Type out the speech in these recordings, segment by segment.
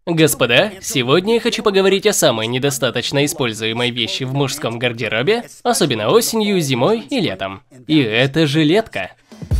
Господа, сегодня я хочу поговорить о самой недостаточно используемой вещи в мужском гардеробе, особенно осенью, зимой и летом. И это жилетка.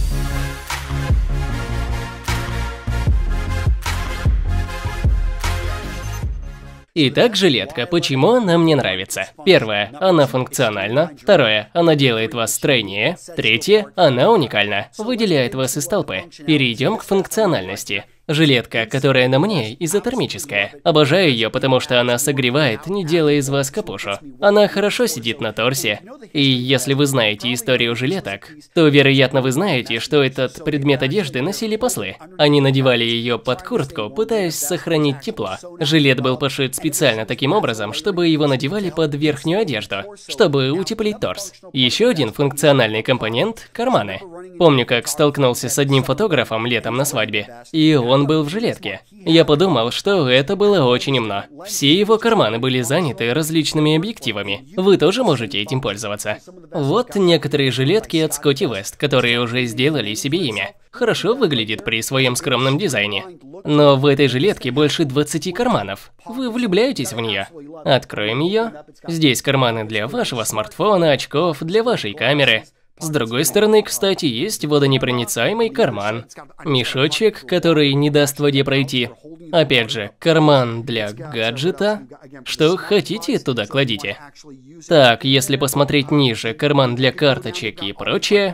Итак, жилетка. Почему она мне нравится? Первое, она функциональна. Второе, она делает вас стройнее. Третье, она уникальна, выделяет вас из толпы. Перейдем к функциональности. Жилетка, которая на мне, изотермическая. Обожаю ее, потому что она согревает, не делая из вас капушу. Она хорошо сидит на торсе. И если вы знаете историю жилеток, то, вероятно, вы знаете, что этот предмет одежды носили послы. Они надевали ее под куртку, пытаясь сохранить тепло. Жилет был пошит специально таким образом, чтобы его надевали под верхнюю одежду, чтобы утеплить торс. Еще один функциональный компонент – карманы. Помню, как столкнулся с одним фотографом летом на свадьбе, и он был в жилетке. Я подумал, что это было очень умно. Все его карманы были заняты различными объективами. Вы тоже можете этим пользоваться. Вот некоторые жилетки от Scotty West, которые уже сделали себе имя. Хорошо выглядит при своем скромном дизайне. Но в этой жилетке больше 20 карманов. Вы влюбляетесь в нее? Откроем ее. Здесь карманы для вашего смартфона, очков, для вашей камеры. С другой стороны, кстати, есть водонепроницаемый карман. Мешочек, который не даст воде пройти. Опять же, карман для гаджета. Что хотите, туда кладите. Так, если посмотреть ниже, карман для карточек и прочее.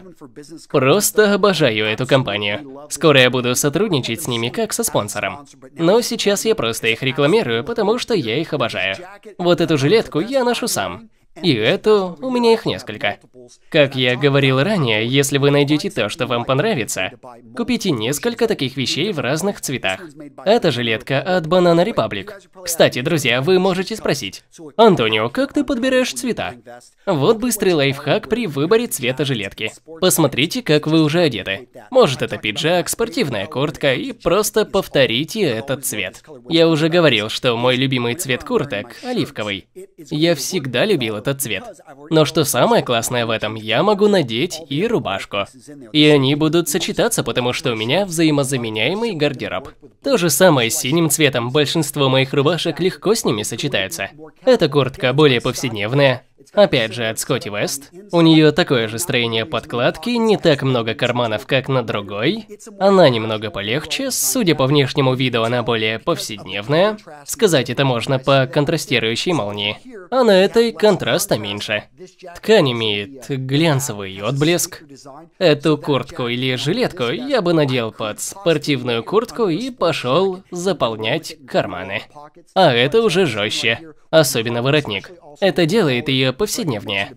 Просто обожаю эту компанию. Скоро я буду сотрудничать с ними как со спонсором. Но сейчас я просто их рекламирую, потому что я их обожаю. Вот эту жилетку я ношу сам. И эту, у меня их несколько. Как я говорил ранее, если вы найдете то, что вам понравится, купите несколько таких вещей в разных цветах. Это жилетка от Banana Republic. Кстати, друзья, вы можете спросить: Антонио, как ты подбираешь цвета? Вот быстрый лайфхак при выборе цвета жилетки. Посмотрите, как вы уже одеты. Может, это пиджак, спортивная куртка, и просто повторите этот цвет. Я уже говорил, что мой любимый цвет курток – оливковый. Я всегда любил этот цвет. Но что самое классное в этом, я могу надеть и рубашку. И они будут сочетаться, потому что у меня взаимозаменяемый гардероб. То же самое с синим цветом, большинство моих рубашек легко с ними сочетаются. Эта куртка более повседневная. Опять же, от Scotty West. У нее такое же строение подкладки, не так много карманов, как на другой. Она немного полегче, судя по внешнему виду, она более повседневная. Сказать это можно по контрастирующей молнии. А на этой контраста меньше. Ткань имеет глянцевый отблеск. Эту куртку или жилетку я бы надел под спортивную куртку и пошел заполнять карманы. А это уже жестче, особенно воротник. Это делает ее повседневнее.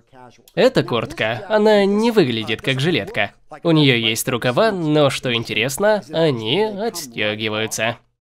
Эта куртка, она не выглядит как жилетка. У нее есть рукава, но что интересно, они отстегиваются.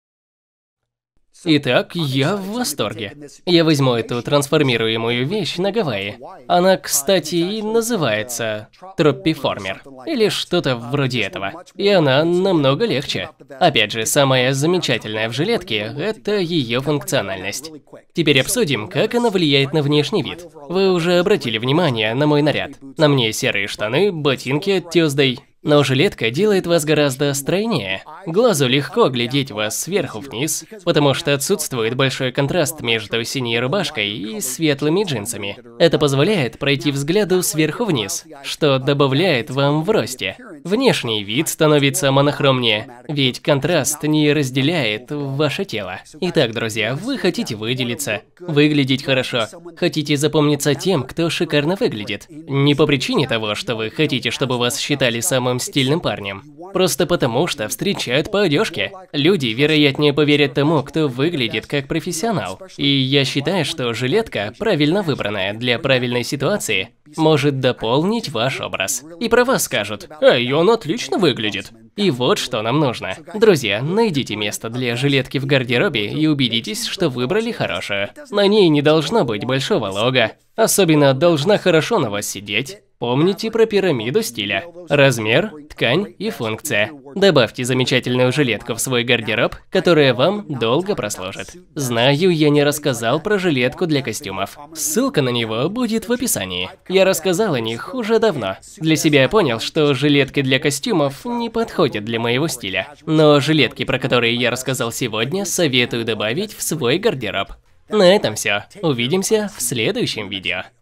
Итак, я в восторге. Я возьму эту трансформируемую вещь на Гавайи. Она, кстати, и называется Троппиформер, или что-то вроде этого. И она намного легче. Опять же, самое замечательное в жилетке – это ее функциональность. Теперь обсудим, как она влияет на внешний вид. Вы уже обратили внимание на мой наряд. На мне серые штаны, ботинки от Tuesday. Но жилетка делает вас гораздо стройнее. Глазу легко глядеть вас сверху вниз, потому что отсутствует большой контраст между синей рубашкой и светлыми джинсами. Это позволяет пройти взгляду сверху вниз, что добавляет вам в росте. Внешний вид становится монохромнее, ведь контраст не разделяет ваше тело. Итак, друзья, вы хотите выделиться, выглядеть хорошо, хотите запомниться тем, кто шикарно выглядит. Не по причине того, что вы хотите, чтобы вас считали самым стильным парнем. Просто потому, что встречают по одежке. Люди, вероятнее, поверят тому, кто выглядит как профессионал. И я считаю, что жилетка, правильно выбранная для правильной ситуации, может дополнить ваш образ. И про вас скажут: «Эй, он отлично выглядит». И вот что нам нужно. Друзья, найдите место для жилетки в гардеробе и убедитесь, что выбрали хорошую. На ней не должно быть большого лого. Особенно должна хорошо на вас сидеть. Помните про пирамиду стиля. Размер, ткань и функция. Добавьте замечательную жилетку в свой гардероб, которая вам долго прослужит. Знаю, я не рассказал про жилетку для костюмов. Ссылка на него будет в описании. Я рассказал о них уже давно. Для себя я понял, что жилетки для костюмов не подходят для моего стиля. Но жилетки, про которые я рассказал сегодня, советую добавить в свой гардероб. На этом все. Увидимся в следующем видео.